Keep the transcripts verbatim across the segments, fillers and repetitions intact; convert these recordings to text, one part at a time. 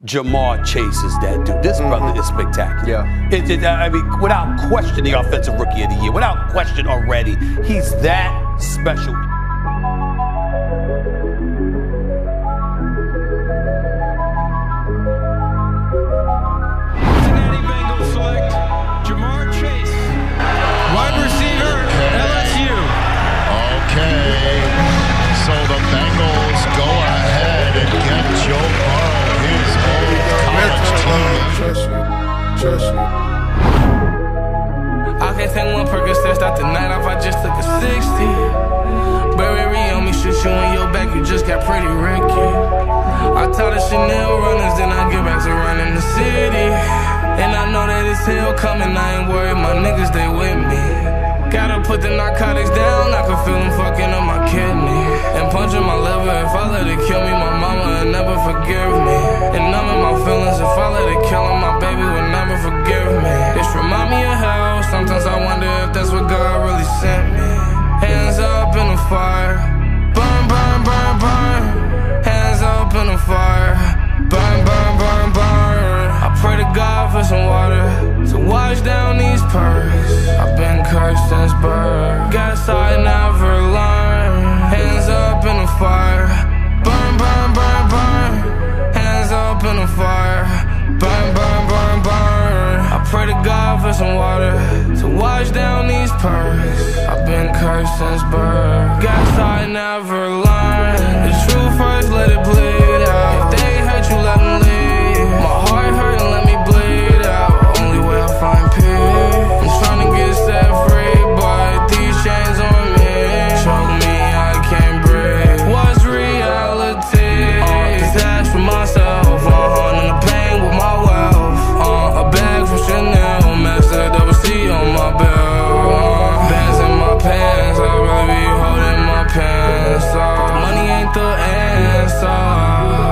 Ja'Marr Chase is that dude. This mm-hmm. brother is spectacular. Yeah. It, it, I mean, without question, the offensive rookie of the year. Without question already, he's that special. Cincinnati Bengals select Ja'Marr Chase, wide receiver, L S U. Okay, so the Bengals go ahead and get Joe Burrow, his old college team. I can't take one Percocet, start the night off, I just took a sixty. Burberry on me, shoot you in your back, you just got pretty Ricky. I taught the Chanel runners, then I get back to running the city. And I know that it's hell coming, I ain't worried, my niggas, they with me. Gotta put the narcotics down, I can feel them fucking up my kidney. And punching my liver, if I let it kill me, my mama will never forgive me. And numbing my feelings, if I let it kill him, my baby will never forgive me. This remind me of hell, sometimes I wonder if that's what God really sent me. Hands up in the fire, burn, burn, burn, burn. Hands up in the fire, burn, burn, burn, burn. I pray to God for some water to wash down these purrs. I've been cursed since birth, guess I never learned. Hands up in the fire, burn, burn, burn, burn. Hands up in the fire, burn, burn, burn, burn. I pray to God for some water to wash down these purrs. I've been cursed since birth, guess I never learned. The truth first, let it bleed out. If they hurt you, let them leave. My heart hurt and let me bleed out. Only way I find peace. I'm trying to get set free, but these chains on me choke me, I can't breathe. What's reality? Uh, detached from myself, uh, in the pain with my wealth. Uh, a bag from Chanel, master double C on my belt. Uh, bands in my pants, I'd rather be holding my pants. Uh, money ain't the answer.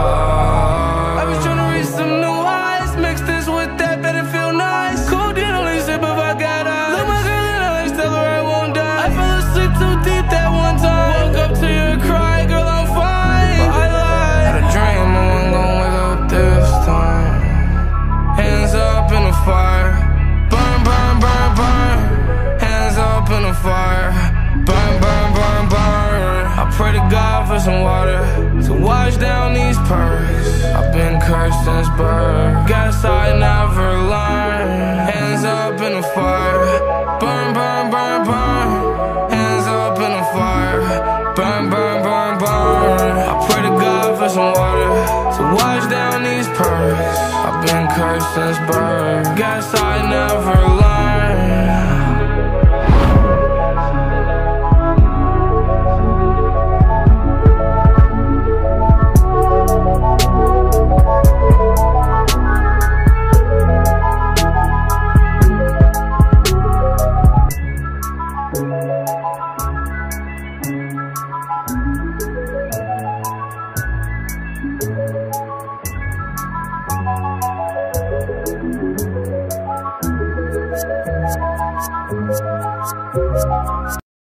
I was trying to reach some new highs, mix this with that, better feel nice. Codeine only sip if I got eyes. Look my girl in the eyes, tell her I won't die. I fell asleep too deep that one time. Woke up to your cry, girl, I'm fine. But I lied. Had a dream, I wasn't gonna wake up this time. Hands up in the fire, burn, burn, burn, burn. Hands up in the fire, burn, burn, burn, burn. I pray to God for some water to wash down these purrs. I've been cursed since birth, guess I never learned. Hands up in the fire, burn, burn, burn, burn. Hands up in the fire, burn, burn, burn, burn. I pray to God for some water to wash down these purrs. I've been cursed since birth, guess I never learned.